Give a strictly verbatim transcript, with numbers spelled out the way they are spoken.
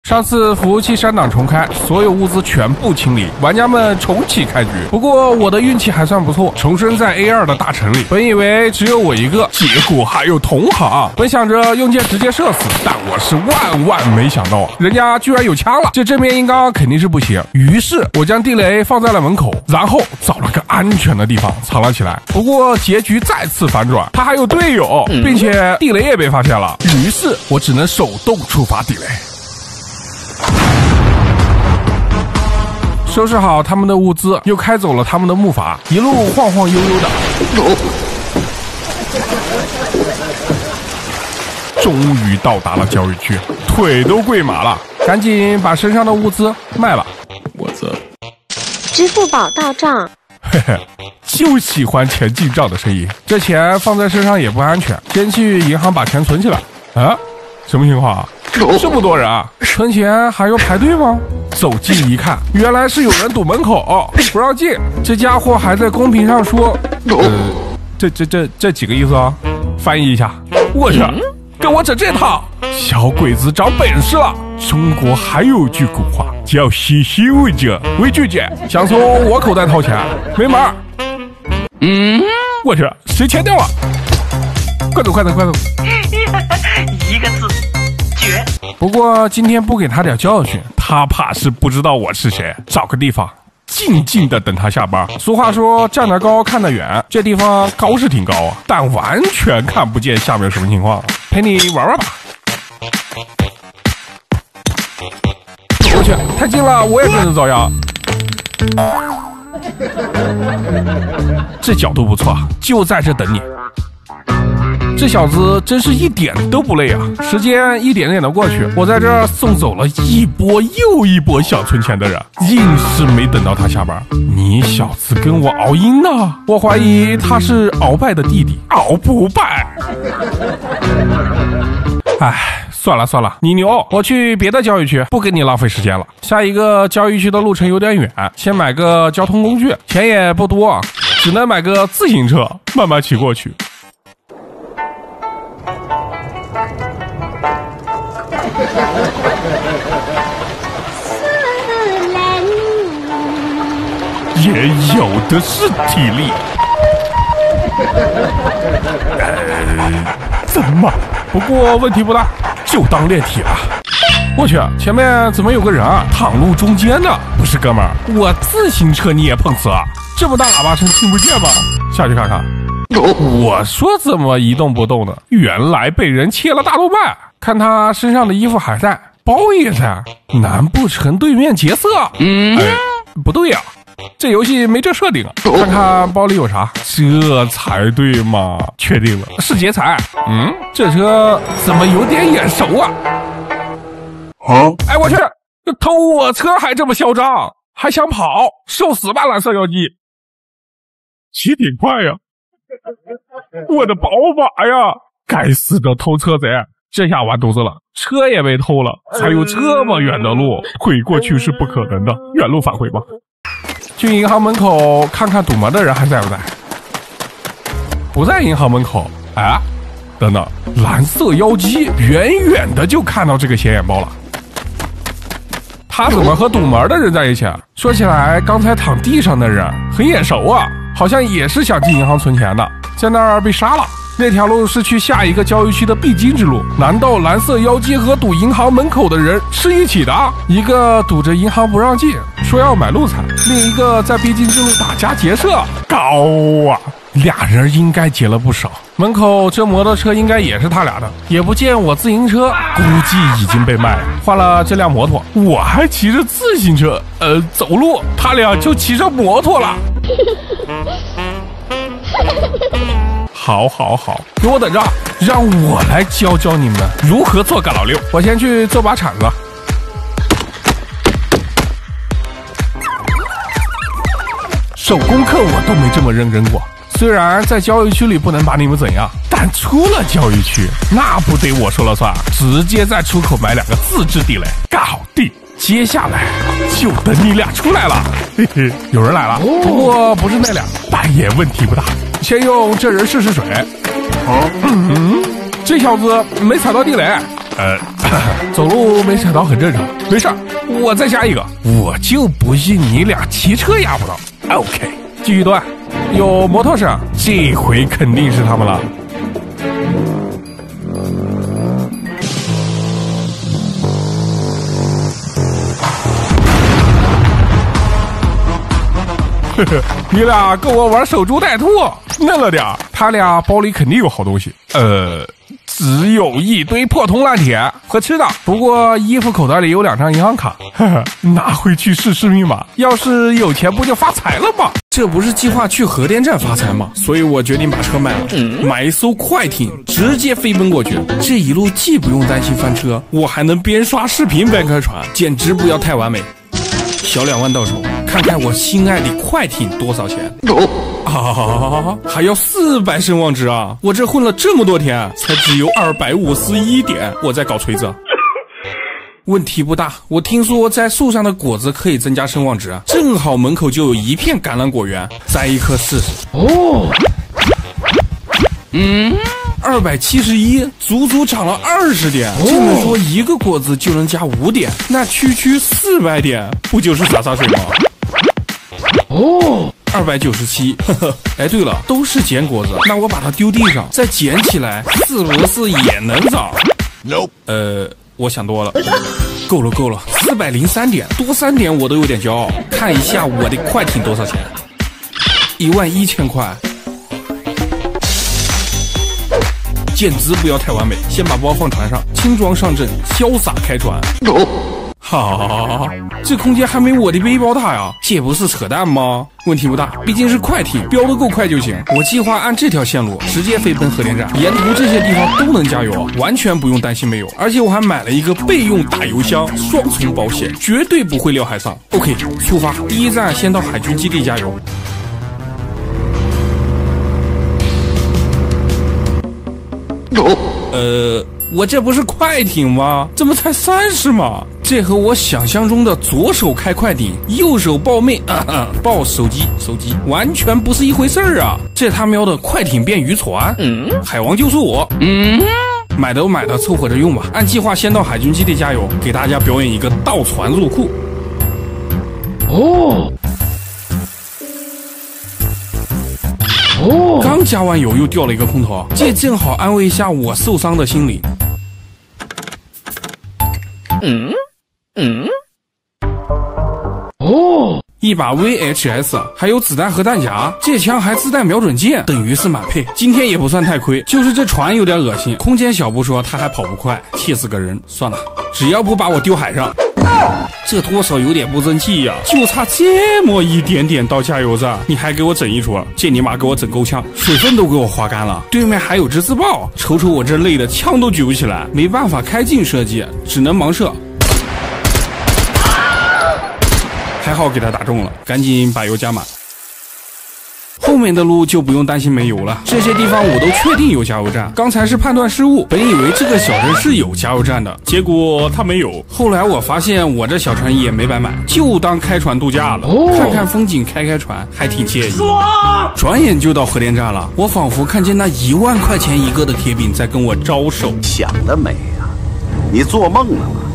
上次服务器删档重开，所有物资全部清理，玩家们重启开局。不过我的运气还算不错，重生在 A 二 的大城里。本以为只有我一个，结果还有同行。本想着用箭直接射死，但我是万万没想到，人家居然有枪了。这正面硬刚肯定是不行，于是我将地雷放在了门口，然后找了个安全的地方藏了起来。不过结局再次反转，他还有队友，并且地雷也被发现了，于是我只能手动触发地雷。收拾好他们的物资，又开走了他们的木筏，一路晃晃悠悠的，终于到达了教育区，腿都跪麻了，赶紧把身上的物资卖了。 我操！ 支付宝到账。 嘿嘿，就喜欢钱进账的声音。这钱放在身上也不安全，先去银行把钱存起来。啊？什么情况啊？这么多人啊，存钱还要排队吗？走近一看，原来是有人堵门口不让进。这家伙还在公屏上说，呃，这这这这几个意思啊？翻译一下。我去，跟我整这套，小鬼子长本事了。中国还有句古话叫惜血为者为俊杰，想从我口袋掏钱没门儿。嗯，我去，谁钱掉了？快走快走快走！ 一个字，绝。 不过今天不给他点教训，他怕是不知道我是谁。找个地方静静的等他下班。俗话说站得高看得远，这地方高是挺高啊，但完全看不见下面什么情况。陪你玩玩吧。我去，太近了，我也跟着遭殃。这角度不错，就在这等你。这小子真是一点都不累啊！时间一点点的过去，我在这儿送走了一波又一波想存钱的人，硬是没等到他下班。你小子跟我熬鹰呢？我怀疑他是鳌拜的弟弟，鳌不败。唉，算了算了，你牛，我去别的教育区，不跟你浪费时间了。下一个教育区的路程有点远，先买个交通工具，钱也不多，只能买个自行车，慢慢骑过去。也有的是体力。呃，怎么？不过问题不大，就当练体了。我去，前面怎么有个人啊？躺路中间呢？不是哥们儿，我自行车你也碰瓷啊？这么大喇叭声听不见吗？下去看看。我说怎么一动不动的？原来被人切了大动脉。看他身上的衣服还在，包也在，难不成对面劫色？嗯，哎，不对呀、啊，这游戏没这设定啊。看看包里有啥，这才对嘛。确定了，是劫财。嗯，这车怎么有点眼熟啊？啊！哎，我去，偷我车还这么嚣张，还想跑，受死吧蓝色妖姬！骑挺快呀，我的宝马呀！该死的偷车贼！这下完犊子了，车也被偷了，才有这么远的路，回过去是不可能的，原路返回吧。去银行门口看看堵门的人还在不在？不在银行门口。啊，等等，蓝色妖姬远远的就看到这个显眼包了。他怎么和堵门的人在一起啊？说起来，刚才躺地上的人很眼熟啊，好像也是想进银行存钱的，在那儿被杀了。那条路是去下一个教育区的必经之路，难道蓝色妖姬和堵银行门口的人是一起的？一个堵着银行不让进，说要买路财，另一个在必经之路打家劫舍，高啊！俩人应该劫了不少。门口这摩托车应该也是他俩的，也不见我自行车，估计已经被卖了。换了这辆摩托，我还骑着自行车，呃，走路，他俩就骑着摩托了。好好好，给我等着，让我来教教你们如何做个老六。我先去做把铲子。手工课我都没这么认真过。虽然在教育区里不能把你们怎样，但出了教育区，那不得我说了算，直接在出口买两个自制地雷，搞定。接下来就等你俩出来了。嘿嘿，有人来了，不过不是那俩，但也问题不大。先用这人试试水。嗯，这小子没踩到地雷， 呃，走路没踩到很正常，没事儿，我再加一个，我就不信你俩骑车压不到。OK， 继续端，有摩托声，这回肯定是他们了。呵呵，你俩跟我玩守株待兔，嫩了点儿。他俩包里肯定有好东西，呃，只有一堆破铜烂铁和吃的。不过衣服口袋里有两张银行卡，呵呵，拿回去试试密码。要是有钱，不就发财了吗？这不是计划去核电站发财吗？所以我决定把车卖了，买一艘快艇，直接飞奔过去。这一路既不用担心翻车，我还能边刷视频边开船，简直不要太完美。小两万到手，看看我心爱的快艇多少钱？啊，还要四百声望值啊！我这混了这么多天，才只有二百五十一点。我在搞锤子。问题不大，我听说在树上的果子可以增加声望值，正好门口就有一片橄榄果园，摘一颗试试。哦，嗯。二百七十一，足足涨了二十点。这么说一个果子就能加五点，那区区四百点，不就是洒洒水吗？哦，二百九十七，呵呵。哎，对了，都是捡果子，那我把它丢地上，再捡起来，是不是也能涨 ？Nope。呃，我想多了。够了够了，四百零三点，多三点我都有点骄傲。看一下我的快艇多少钱？一万一千块。简直不要太完美，先把包放船上，轻装上阵，潇洒开船。好，这空间还没我的背包大呀，这不是扯淡吗？问题不大，毕竟是快艇，飙得够快就行。我计划按这条线路直接飞奔核电站，沿途这些地方都能加油，完全不用担心没油。而且我还买了一个备用大油箱，双重保险，绝对不会撂海上。OK， 出发，第一站先到海军基地加油。呃，我这不是快艇吗？怎么才三十码？这和我想象中的左手开快艇，右手抱妹啊啊抱手机手机完全不是一回事儿啊！这他喵的快艇变渔船，嗯，海王就是我，嗯，买的买的，凑合着用吧。按计划先到海军基地加油，给大家表演一个倒船入库。哦。哦，刚加完油又掉了一个空投，这正好安慰一下我受伤的心灵。嗯嗯，哦，一把 V H S， 还有子弹和弹夹，这枪还自带瞄准键，等于是满配。今天也不算太亏，就是这船有点恶心，空间小不说，它还跑不快，气死个人。算了，只要不把我丢海上。这多少有点不争气呀、啊！就差这么一点点到加油站，你还给我整一出，这尼玛给我整够呛，水分都给我划干了。对面还有只自爆，瞅瞅我这累的枪都举不起来，没办法开镜射击，只能盲射。还好给他打中了，赶紧把油加满。后面的路就不用担心没油了，这些地方我都确定有加油站。刚才是判断失误，本以为这个小镇是有加油站的，结果它没有。后来我发现我这小船也没白买，就当开船度假了，哦、看看风景，开开船，还挺惬意。转眼就到核电站了，我仿佛看见那一万块钱一个的铁饼在跟我招手。 想得美啊！你做梦了吗？